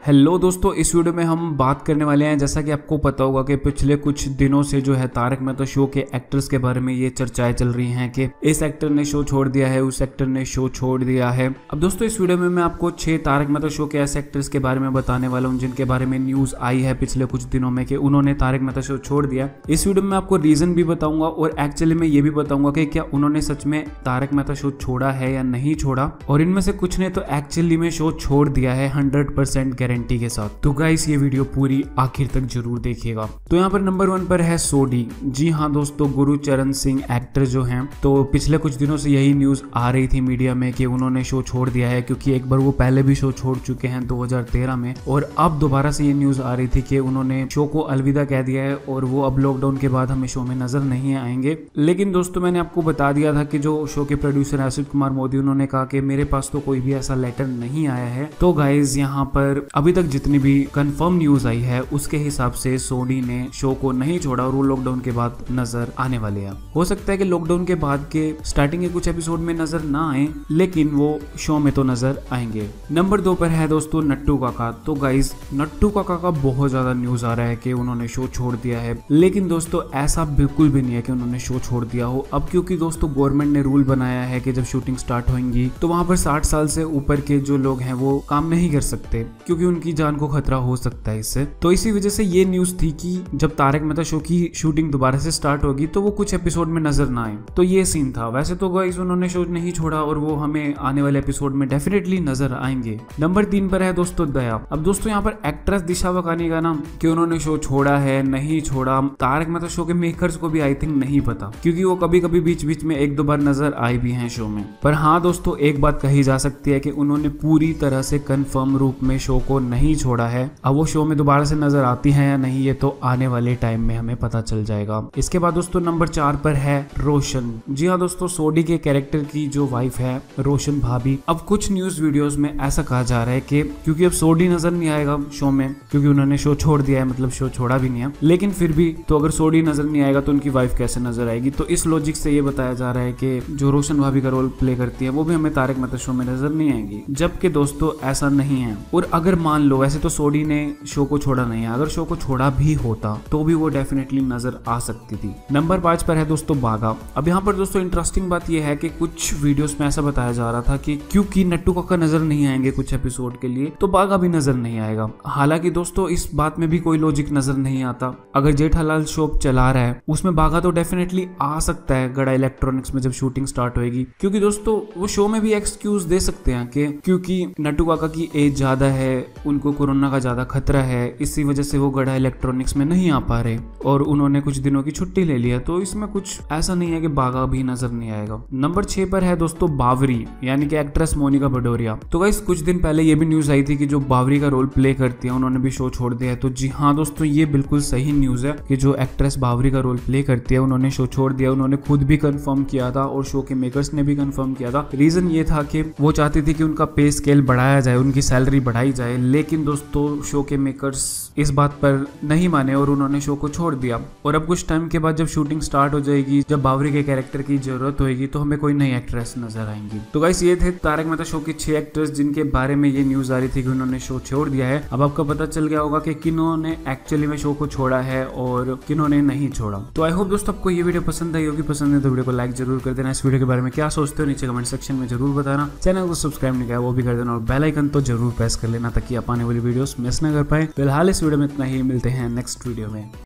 Hello दोस्तों, इस video में हम बात करने वाले हैं। जैसा कि आपको पता होगा कि पिछले कुछ दिनों से जो है तारक मेहता शो के एक्टर्स के बारे में ये चर्चाएं चल रही हैं कि इस एक्टर ने शो छोड़ दिया है, उस एक्टर ने शो छोड़ दिया है। अब दोस्तों इस वीडियो में मैं आपको 6 तारक मेहता शो के ऐसे एक्टर्स के बारे में बताने वाला हूँ जिनके बारे में न्यूज आई है पिछले कुछ दिनों में कि उन्होंने तारक मेहता शो छोड़ दिया। इस वीडियो में आपको रीजन भी बताऊंगा और एक्चुअली में ये भी बताऊंगा कि क्या उन्होंने सच में तारक मेहता शो छोड़ा है या नहीं छोड़ा, और इनमें से कुछ ने तो एक्चुअली में शो छोड़ दिया है 100% गारंटी के साथ। तो गाइस ये वीडियो पूरी आखिर तक जरूर देखिएगा। तो यहाँ पर नंबर 1 पर है सोडी। जी हाँ दोस्तों, गुरचरण सिंह एक्टर जो हैं, तो पिछले कुछ दिनों से यही न्यूज आ रही थी मीडिया में कि उन्होंने शो छोड़ दिया है, क्योंकि एक बार वो पहले भी शो छोड़ चुके हैं 2013 में, और अब दोबारा से ये न्यूज आ रही थी कि उन्होंने शो को अलविदा कह दिया है और वो अब लॉकडाउन के बाद हमें शो में नजर नहीं आएंगे। लेकिन दोस्तों मैंने आपको बता दिया था कि जो शो के प्रोड्यूसर असित कुमार मोदी, उन्होंने कहा कि मेरे पास तो कोई भी ऐसा लेटर नहीं आया है। तो गाइज यहाँ पर अभी तक जितनी भी कंफर्म न्यूज आई है उसके हिसाब से सोडी ने शो को नहीं छोड़ा और वो लॉकडाउन के बाद नजर आने वाले हैं। हो सकता है कि लॉकडाउन के बाद के स्टार्टिंग के कुछ एपिसोड में नजर ना आए, लेकिन वो शो में तो नजर आएंगे। नंबर 2 पर है दोस्तों नट्टू काका। तो गाइज नट्टू काका का बहुत ज्यादा न्यूज आ रहा है कि उन्होंने शो छोड़ दिया है, लेकिन दोस्तों ऐसा बिल्कुल भी नहीं है कि उन्होंने शो छोड़ दिया हो। अब क्योंकि दोस्तों गवर्नमेंट ने रूल बनाया है कि जब शूटिंग स्टार्ट होंगी तो वहां पर 60 साल से ऊपर के जो लोग हैं वो काम नहीं कर सकते, क्योंकि उनकी जान को खतरा हो सकता है इससे। तो इसी वजह से ये न्यूज थी कि जब तारक मेहता शो की शूटिंग दोबारा से स्टार्ट होगी तो वो कुछ एपिसोड में नजर ना आए। तो ये सीन था। वैसे तो गाइस उन्होंने शो नहीं छोड़ा और वो हमें आने वाले एपिसोड में डेफिनेटली नजर आएंगे। नंबर 3 पर है दोस्तों दया। अब दोस्तों यहाँ पर एक्ट्रेस दिशा वकानी का नाम कि उन्होंने शो छोड़ा है नहीं छोड़ा, तारक मेहता शो के मेकर्स को भी आई थिंक नहीं पता, क्योंकि वो कभी कभी बीच बीच में 1-2 बार नजर आई भी हैं शो में। पर हाँ दोस्तों एक बात कही जा सकती है कि उन्होंने पूरी तरह से कंफर्म रूप में शो को नहीं छोड़ा है। अब वो शो में दोबारा से नजर आती है या नहीं ये तो आने वाले टाइम में हमें पता चल जाएगा। इसके बाद दोस्तों नंबर 4 पर है रोशन। जी हाँ दोस्तों, सोडी के कैरेक्टर की जो वाइफ है रोशन भाभी। अब कुछ न्यूज वीडियोस में ऐसा कहा जा रहा है कि क्योंकि अब सोडी नजर नहीं आएगा शो में, क्योंकि उन्होंने शो छोड़ दिया है, मतलब शो छोड़ा भी नहीं है, लेकिन फिर भी तो अगर सोडी नजर नहीं आएगा तो उनकी वाइफ कैसे नजर आएगी। तो इस लॉजिक से ये बताया जा रहा है कि जो रोशन भाभी का रोल प्ले करती है वो भी हमें तारक मेहता शो में नजर नहीं आएगी, जबकि दोस्तों ऐसा नहीं है। और अगर मान लो वैसे तो सोडी ने शो को छोड़ा नहीं है, अगर शो को छोड़ा भी होता तो भी वो डेफिनेटली नजर आ सकती थी। नंबर 5 पर है दोस्तों बागा। अब यहाँ पर दोस्तों इंटरेस्टिंग बात यह है कि कुछ वीडियोस में ऐसा बताया जा रहा था कि क्योंकि नट्टू काका नजर नहीं आएंगे कुछ एपिसोड के लिए तो बागा भी नजर नहीं आएगा। हालांकि दोस्तों इस बात में भी कोई लॉजिक नजर नहीं आता। अगर जेठालाल शो चला रहा है उसमें बागा तो डेफिनेटली आ सकता है गड़ा इलेक्ट्रॉनिक्स में जब शूटिंग स्टार्ट होगी, क्योंकि दोस्तों वो शो में भी एक्सक्यूज दे सकते हैं कि क्योंकि नट्टू काका की एज ज्यादा है, उनको कोरोना का ज्यादा खतरा है, इसी वजह से वो गड़ा इलेक्ट्रॉनिक्स में नहीं आ पा रहे और उन्होंने कुछ दिनों की छुट्टी ले लिया। तो इसमें कुछ ऐसा नहीं है कि बागा भी नजर नहीं आएगा। नंबर 6 पर है दोस्तों बावरी, यानी कि एक्ट्रेस मोनिका भदौरिया। तो गाइस कुछ दिन पहले ये भी न्यूज आई थी कि जो बावरी का रोल प्ले करती है उन्होंने भी शो छोड़ दिया है। तो जी हाँ दोस्तों ये बिल्कुल सही न्यूज है कि जो एक्ट्रेस बावरी का रोल प्ले करती है उन्होंने शो छोड़ दिया। उन्होंने खुद भी कंफर्म किया था और शो के मेकर्स ने भी कंफर्म किया था। रीजन ये था कि वो चाहती थी कि उनका पे स्केल बढ़ाया जाए, उनकी सैलरी बढ़ाई जाए, लेकिन दोस्तों शो के मेकर्स इस बात पर नहीं माने और उन्होंने शो को छोड़ दिया। और अब कुछ टाइम के बाद जब शूटिंग स्टार्ट हो जाएगी, जब बावरी के कैरेक्टर की जरूरत होगी तो हमें कोई नई एक्ट्रेस नजर आएंगी। तो गाइस ये थे तारक मेहता शो के 6 एक्टर्स जिनके बारे में ये न्यूज आ रही थी कि उन्होंने शो छोड़ दिया है। अब आपको पता चल गया होगा कि किन्होंने एक्चुअली में शो को छोड़ा है और किन्होंने नहीं छोड़ा। तो आई होप दोस्तों आपको ये वीडियो पसंद आई होगी। पसंद है तो वीडियो को लाइक जरूर कर देना। इस वीडियो के बारे में क्या सोचते हो नीचे कमेंट सेक्शन में जरूर बताना। चैनल को सब्सक्राइब नहीं किया वो भी कर देना और बेल आइकन तो जरूर प्रेस कर लेना ताकि आप आने वाली वीडियोस मिस ना कर पाए। फिलहाल इस वीडियो में इतना ही, मिलते हैं नेक्स्ट वीडियो में।